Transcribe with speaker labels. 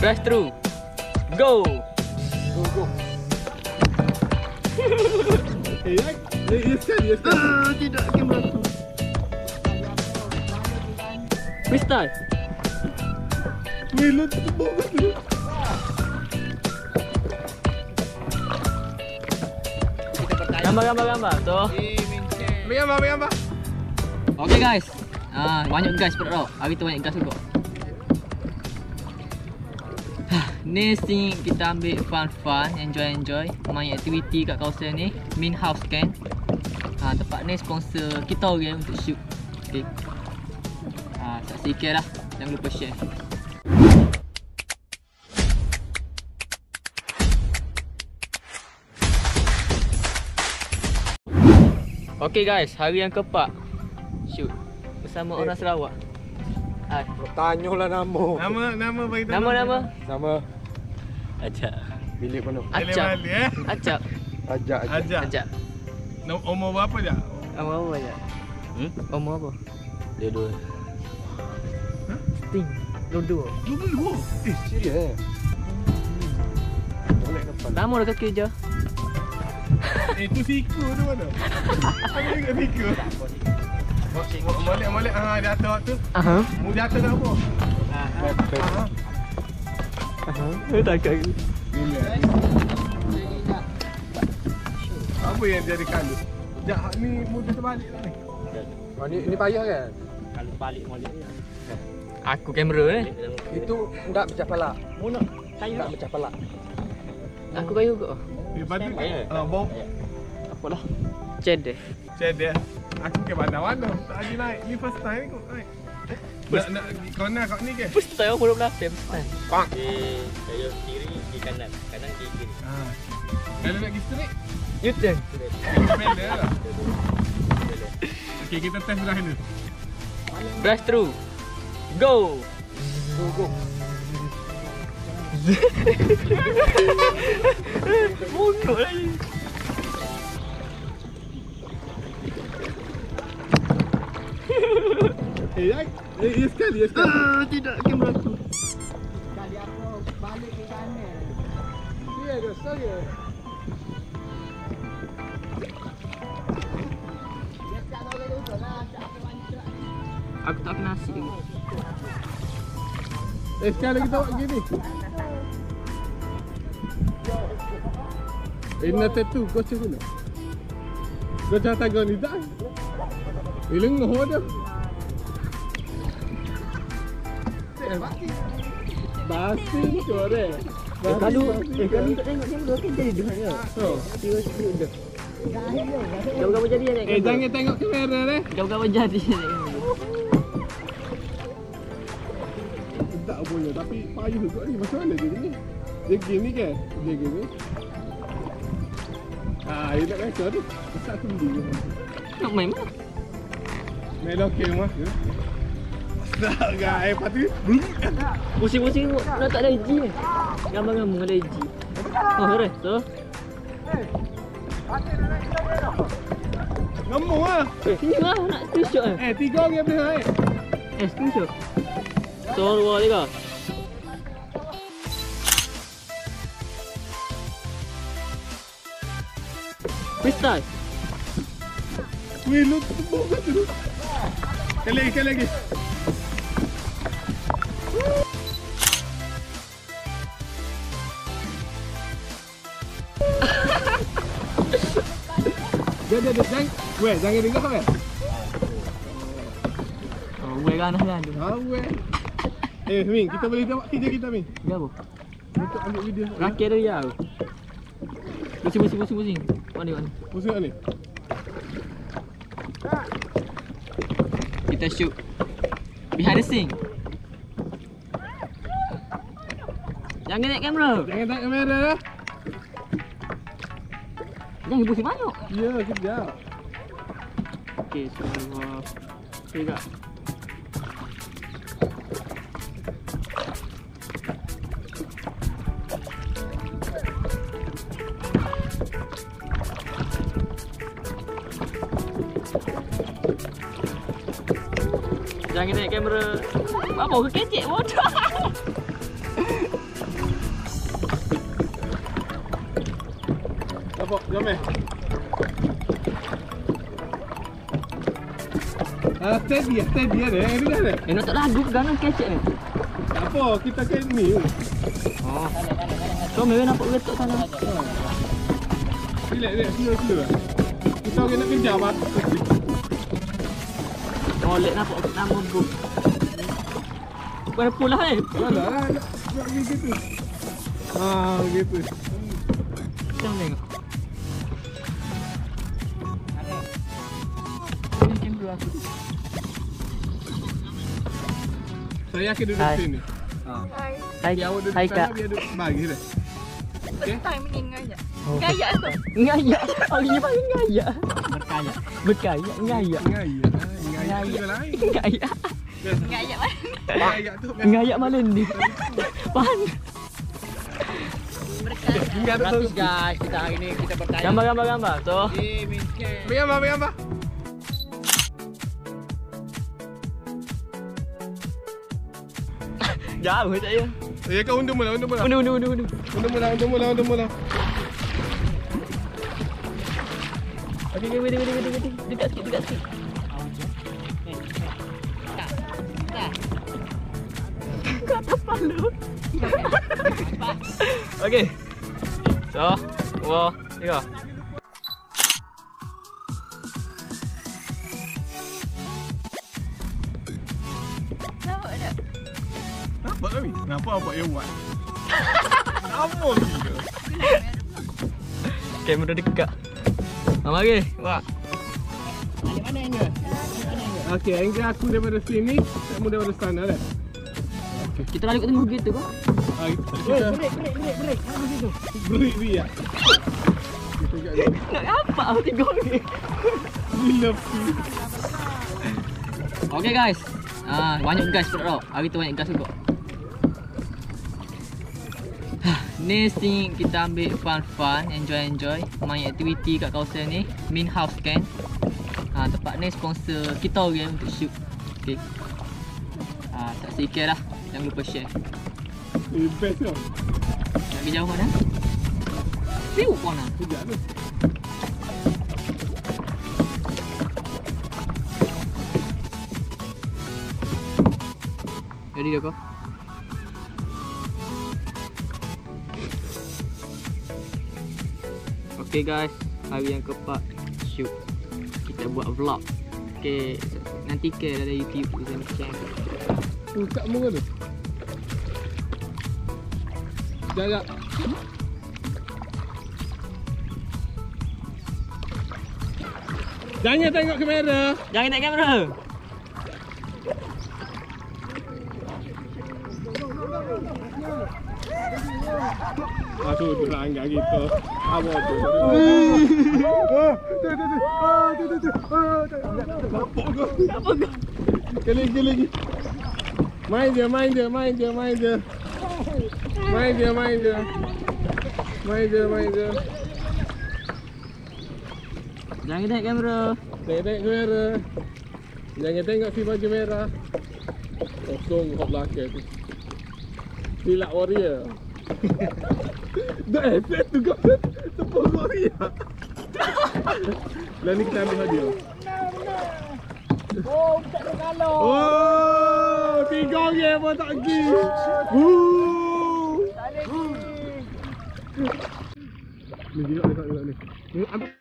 Speaker 1: Brush through. Go.
Speaker 2: Go, go. Yes kan?
Speaker 3: Tidak, kamera aku.
Speaker 1: Freestyle.
Speaker 2: Milo tebak tu.
Speaker 1: Gambar. Tu.
Speaker 2: Ambil gambar.
Speaker 1: Okay guys. Banyak gas pada tau. Hari tu banyak gas juga. Ni scene kita ambil fun, enjoy main aktiviti kat kawasan ni. Main house kan. Tempat ni sponsor kita orang untuk shoot. Okay. Saksikan lah. Jangan lupa share. Okay guys, hari yang keempat shoot bersama orang Sarawak.
Speaker 2: Tanyalah nama.
Speaker 3: Nama bagi tahu.
Speaker 1: Nama.
Speaker 2: Nama.
Speaker 1: Ajak.
Speaker 2: Bilik mana?
Speaker 1: Acap.
Speaker 3: Ajak.
Speaker 1: Ajak.
Speaker 3: Umur berapa je?
Speaker 1: Umur apa je? Umur apa?
Speaker 2: Dia dua.
Speaker 1: Ting. Dua.
Speaker 2: Serius Boleh depan.
Speaker 1: Lama dah kaki je.
Speaker 3: Itu siku tu mana? Ada juga siku. Molek di atas tu. Mu di atas nak apa?
Speaker 1: Tak kaki.
Speaker 3: Apa yang jadi kalu? Sekejap, ni mudah terbalik lah ni.
Speaker 2: Ini payah kan?
Speaker 1: Kalau balik molek ni. Aku kamera ni.
Speaker 2: Itu enggak pecah palak.
Speaker 1: Mu nak kayu
Speaker 2: Enggak pecah palak.
Speaker 1: Aku kayu ke?
Speaker 3: Lepas tu, bom.
Speaker 1: Apalah. Cedek.
Speaker 3: Cedek. Aku ke mana-mana. Tak lagi naik. Ni first time ni kau naik. Nak corner kat ni ke?
Speaker 1: First time aku belum latih.
Speaker 2: Pak.
Speaker 4: Di kayu kiri, di kanan di kiri.
Speaker 3: Kalau nak pergi straight,
Speaker 1: U-turn.
Speaker 3: pedal lah. Okey, kita test belah ni.
Speaker 1: Brush through. Go.
Speaker 2: Go.
Speaker 1: Mungkuk lagi.
Speaker 2: Yes kan?
Speaker 3: Tidak, kamera aku.
Speaker 5: Kali aku balik ke kanan.
Speaker 2: Ya, dah saya.
Speaker 5: Dia tak tahu dia tu lah. Tak apa wanita.
Speaker 1: Aku tak kena nasi lagi.
Speaker 2: Sekali lagi tawak gini. Ini tattoo kau cakap nak. Kau cakap kau ni dah. Ilang ngoh dah. Basi sore.
Speaker 1: Kalau tak tengok kamera kan jadi dah ya. Tiba-tiba dah. Jauh-jauh jadi ni.
Speaker 2: Jangan tengok kamera deh.
Speaker 1: Jauh-jauh jadi ni.
Speaker 2: Tak boleh tapi payah juga ni. Macam mana dia ni? Dia gini kan? Dia gini. Ini nak rekod tu. Besar sendiri.
Speaker 1: Nak main mana?
Speaker 2: Main lokeng mah. Tak guys, lepas tu
Speaker 1: Pusing-pusing nak tak ada IG ni. Gambar-gambar ada IG. Beres tu.
Speaker 2: ngomong lah.
Speaker 1: Sini lah nak screenshot kan.
Speaker 2: 3 orang boleh naik.
Speaker 1: Screenshot. So, 2, 3. Freestyle.
Speaker 2: Weh, lu tebuk kat tu. Sekali lagi. Jangan. Weh, jangan dengar weh.
Speaker 1: Oh, gue ganas kan tu.
Speaker 2: Weh. Min, kita boleh tengok kerja kita, Min.
Speaker 1: Dia apa?
Speaker 2: Untuk ambil video.
Speaker 1: Rakit dia ya. Pusing. Mana?
Speaker 2: Pusing ni.
Speaker 1: Kita shoot behind the scene. Jangan naik kamera.
Speaker 2: Jangan tak kamera dah.
Speaker 1: Jangan pusing banyak.
Speaker 2: Ya, kejap.
Speaker 1: Okey, so 3. Jangan naik kamera. Apa ke kecek bodoh.
Speaker 2: Apa? Jom eh. Steady ada. Ini ada.
Speaker 1: Nak tak lagu ke gana kecek ni?
Speaker 2: Tak apa, kita ke ni.
Speaker 1: Oh. So, mereka nampak letak sana.
Speaker 2: Relax, slow. Kita orang nak kejar, Pak.
Speaker 1: Oh, let nampak nama bro. Bukan pula eh.
Speaker 2: Alah, nak pergi gitu. Gitu.
Speaker 1: Jangan tengok. Ini kamera aku.
Speaker 2: Saya akan duduk
Speaker 1: Hai.
Speaker 2: sini.
Speaker 1: Hai,
Speaker 2: Biar awak duduk
Speaker 1: hai
Speaker 2: sana,
Speaker 1: kak.
Speaker 2: biar duduk bagi dah. Okey?
Speaker 5: Time ni ngajak.
Speaker 1: Oh.
Speaker 5: Gaya tu.
Speaker 1: Ngaya. Hari ni paling ngaya. Berkaya, ngaya.
Speaker 2: Ngaya tu lain.
Speaker 1: Ngaya.
Speaker 5: Ngajak mana?
Speaker 2: Ngaya tu biasa.
Speaker 1: Ngaya mana ni? Pan.
Speaker 2: Enggak ada tu.
Speaker 4: Guys, kita hari ni kita bertanya.
Speaker 1: Gambar. Tu.
Speaker 2: Biar apa?
Speaker 1: Jauh saya.
Speaker 2: Ya kau undur mula.
Speaker 1: Undu.
Speaker 2: Undur mula.
Speaker 1: Okey, wait. Dekat sikit. Okey. So, 2, 3.
Speaker 5: Nampak tak?
Speaker 2: Nampak tak ni? Nampak apa yang buat? Apa ni?
Speaker 1: Kamera dekat. Mari. Wah.
Speaker 2: Okey, angle aku daripada sini, kamu daripada sana dah.
Speaker 1: Kita lari kat tengah gitu kau.
Speaker 2: Kita break dia. Kita kat ni.
Speaker 1: Nak apa aku tengok ni?
Speaker 2: Gila.
Speaker 1: Okey guys. Banyak gas pula tau. Hari tu banyak gas juga. Ni scene kita ambil fun, enjoy. Main aktiviti kat kawasan ni. Main house kan. Tempat ni sponsor kita orang untuk shoot. Okey. Tak sikit lah. Jangan lupa share.
Speaker 2: Best tau.
Speaker 1: Nak pergi jauh mana? Piu mana?
Speaker 2: Sekejap tu.
Speaker 1: Jadi dah kau. Okay guys, hari yang keempat shoot. Kita buat vlog. Okay, nanti ke ada YouTube kita nak share.
Speaker 2: Kat muka tu. Sekejap. Jangan tengok kamera.
Speaker 1: Jangan tengok kamera.
Speaker 2: Tu langgar kita. Apa tu?
Speaker 1: Apa kau?
Speaker 2: Lagi. Main je.
Speaker 1: Jangan tengok kamera.
Speaker 2: Tengok kamera. Jangan tengok si baju merah. Kosong kat belakang tu. Silap warrior. Dah set tu kau. Tepuk warrior. Lah ni kita ambil hadiah.
Speaker 5: Oh, tak ada kalau.
Speaker 2: Oh, 3 orang pun tak pergi.
Speaker 5: Tak ada ni.
Speaker 2: Ni tengok ni. Ni ambil.